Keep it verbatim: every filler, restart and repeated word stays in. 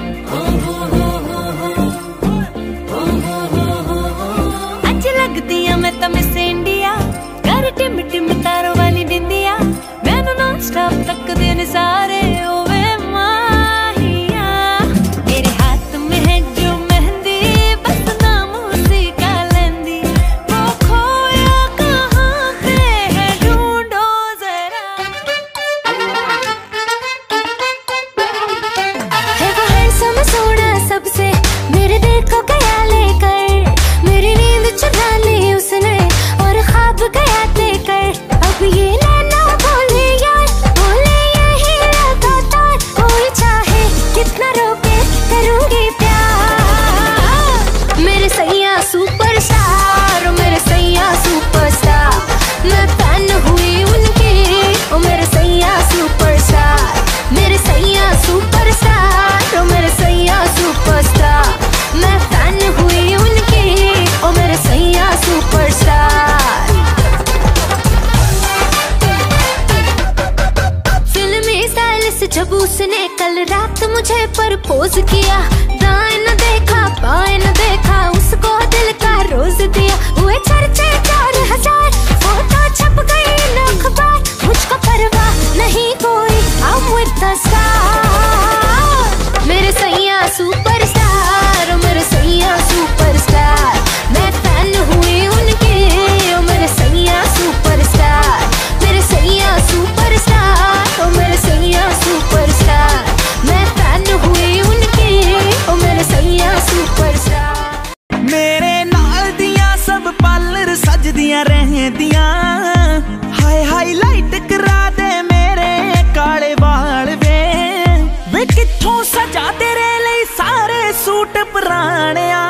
अच लगदी आ मैं तो मिस इंडिया, कर टिम टिम तारों वाली बिंदिया, मैनू नॉन स्टॉप तकदे ने सारे ओवे माहिया। मेरे हाथ में है जो मेहंदी, बस नाम उसी का लेंदी, वो खोया कहाँ पे है ढूंढो जरा। है वो हैंडसम सोना सबसे, मेरे दिल को गया लेकर, मेरी नींद चुरा ली उसने और ख्वाब गया लेकर। अब ये नैना बोले यार, बोले यही लगातार, कोई चाहे कितना रोके करूंगी प्यार। मेरे सैया सुपरस्टार, मेरे सैया सुपरस्टार, मैं फैन हुई उनकी, ओ मेरे सैया सुपरस्टार, मेरे सैया सुपरस्टार, ओ मेरे सैया सुपरस्टार, मैं फैन हुई उनकी, ओ मेरे सैया सुपरस्टार। फिल्मी स्टाइल से जब उसने कल रात मुझे प्रपोज किया, दाएं न देखा बाएं न देखा, उसको दिल का रोज दिया, हुए चर्चे चार हजार, फोटो छप गई न अखबार, मुझको परवाह नहीं कोई, I'm with the star। मेरे सैया सुपरस्टार, मेरे सैया सुपरस्टार, मैं फैन हुई उनकी, ओ मेरे सैया सुपरस्टार, मेरे सैया सुपरस्टार, ओ मेरे सैया सुपरस्टार, मैं फैन हुई उनकी, ओ मेरे सैया सुपरस्टार। मेरे नाल दियां सब पार्लर सजदियां रहदियां, हाय हाईलाइट करा दे मेरे काले वाल वे, वे कित्थों सजा तेरे लिए सारे सूट पुराने।